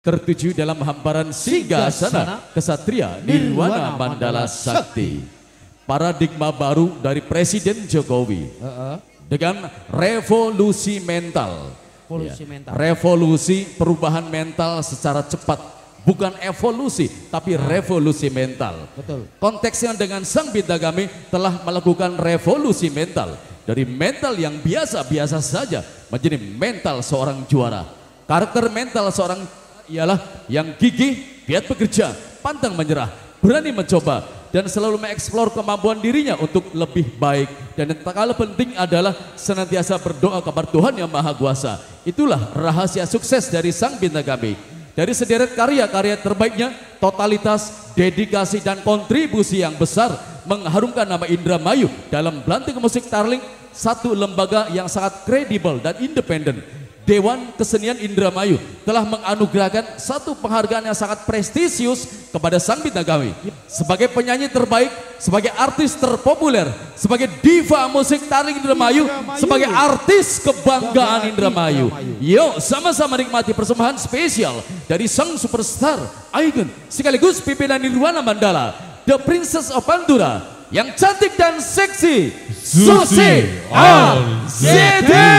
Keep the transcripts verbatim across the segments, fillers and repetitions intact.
tertuju dalam hamparan Singgasana Kesatria Nirwana Mandala Sakti. Paradigma baru dari Presiden Jokowi dengan revolusi mental. Revolusi Ya, mental. revolusi perubahan mental secara cepat, bukan evolusi tapi revolusi mental. Betul. Konteksnya dengan Sang Bidagami telah melakukan revolusi mental dari mental yang biasa-biasa saja menjadi mental seorang juara. Karakter mental seorang ialah yang gigih, giat bekerja, pantang menyerah, berani mencoba dan selalu mengeksplor kemampuan dirinya untuk lebih baik. Dan yang tak kalah penting adalah senantiasa berdoa kepada Tuhan Yang Maha Kuasa. Itulah rahasia sukses dari Sang Bidagami. Dari sederet karya-karya terbaiknya, totalitas, dedikasi dan kontribusi yang besar mengharumkan nama Indramayu dalam belantik musik Tarling, satu lembaga yang sangat kredibel dan independen. Dewan Kesenian Indramayu telah menganugerahkan satu penghargaan yang sangat prestisius kepada Sang Bidagami sebagai penyanyi terbaik, sebagai artis terpopuler, sebagai diva musik Tarling Indramayu, sebagai artis kebanggaan Indramayu. Yuk sama-sama nikmati persembahan spesial dari sang superstar icon sekaligus pimpinan Nirwana Mandala, The Princess of Pandura, yang cantik dan seksi, Susi Azeti.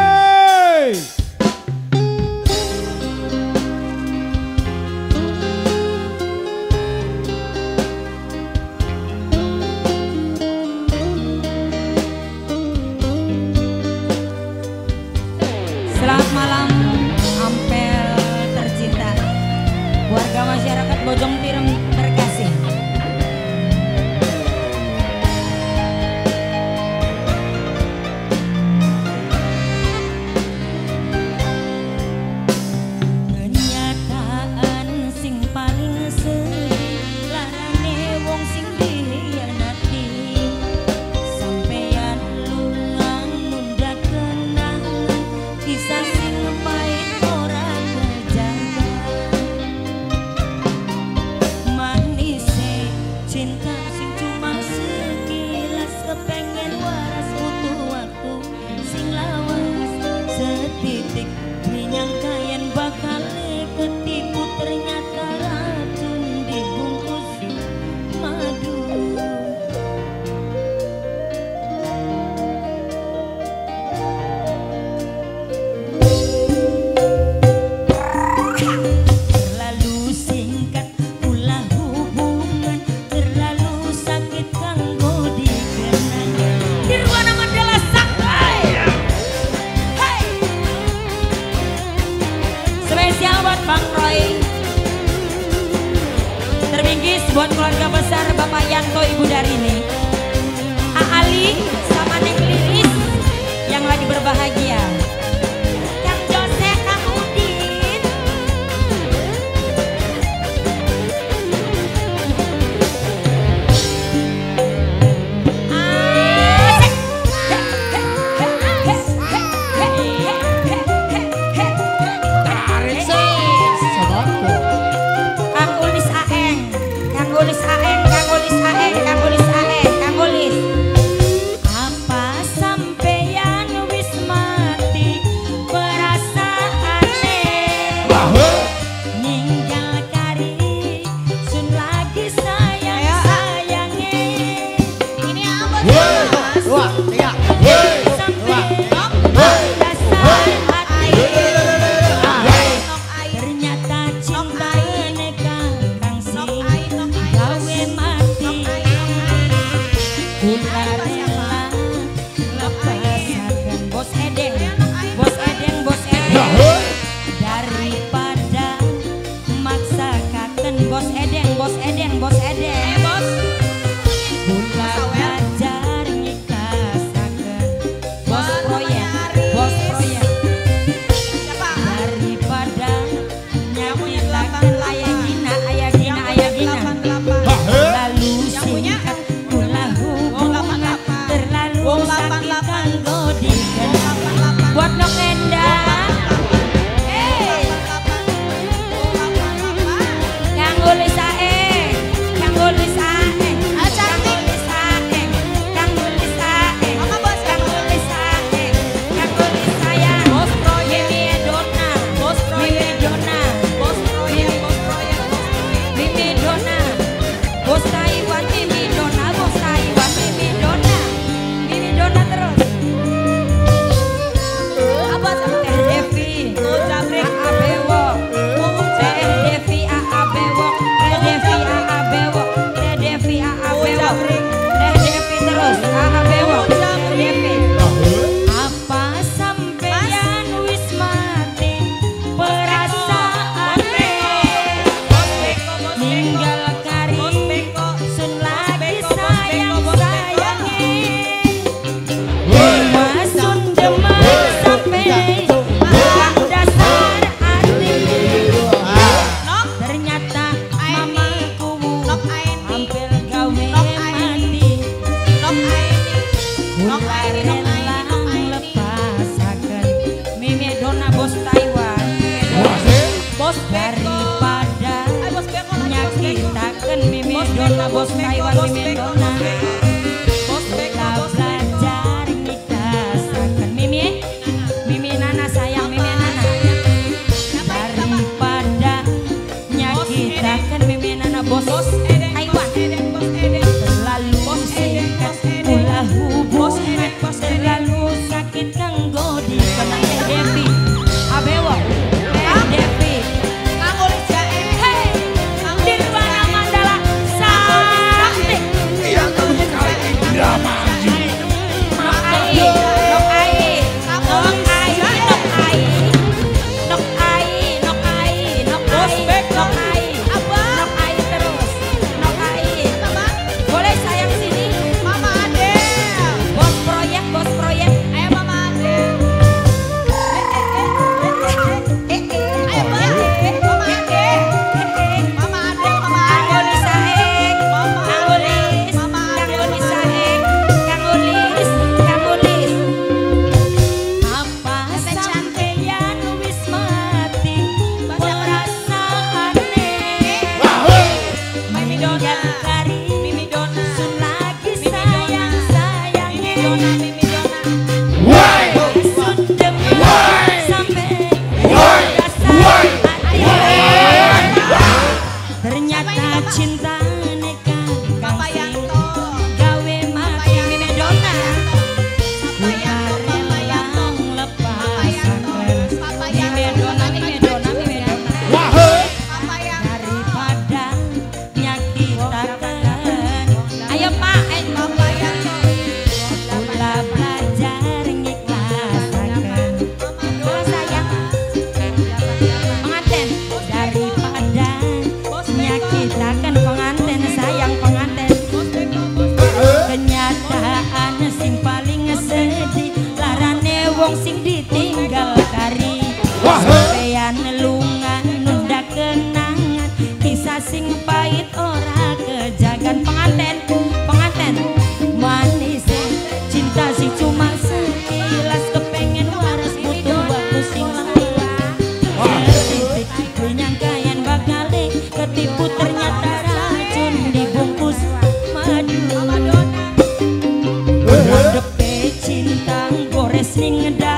Selamat malam Ampel tercinta, warga masyarakat Bojong Tirem terkasih. Kenyataan sing paling sedih, larane wong sing dihianati. Sampeyan lungang nunda kenangan, kisah sing pahit ora terjaga. Manise cinta sing cuma sekilas, kepengen waras butuh waktu sing lawas. Setitik menyangka yen bakal ketipu, ternyata racun dibungkus madu. Terlalu singkat pula hubungan, terlalu sakit kanggo dikenang. Nirwana Mandala Sakti. Hey! Spesial buat Bang Roy, terbingkis buat keluarga besar Bapak Yanto, Ibu Darini, A Ali sama Neng Lilis yang lagi berbahagia. Kang Jose, Kang Udin. Asik. Tarik sih, sobatku. Kang Ulis Aeng, Kang Ulis Aeng, Kang Ulis Aeng, Kang Ulis Aeng, Kang Ulis. Apa sampeyan wis mati? nyakitaken Mimi Dona bos Taiwan Mimi Dona. Kita belajar ngikasaken Mimi, Mimi Nana sayang Mimi Nana. Daripada nyakitaken Mimi Nana bos Taiwan. Terlalu singkat ulah hubungan, terlalu sakit kanggo dikenang Teh Devi. Abewa Teh Devi Hey Dirwana Mandala Sakti Nok Ai Nok Ai Nok Ai Nok Ai Nok Ai Nok Ai Nok Ai Nok Ai Nok Ai terus Nok Ai boleh sayang sini Mama Adel bos proyek bos proyek ayo Mama Adel ternyata cinta neka kasih gawe mati Mimi Dona kita rela lepaskan Mimi Dona Mimi Dona Mimi Dona daripada nyakitakan ayo Pak ulah belajar ngikasakan ulah sayang pengantin daripada nyakitakan pengantin sayang pengantin kenyataan sing paling sedih larane wong sing ditinggal kari sampeyan lungan nunda kenangan kisah sing pahit ora kejagan pengantin pengantin manis cinta sing cuma sekilas kepengen waras butuh waktu sing lama setitik penyangkayan bakal ketipu ternyata racun dibungkus madu ngadepe cinta gores ning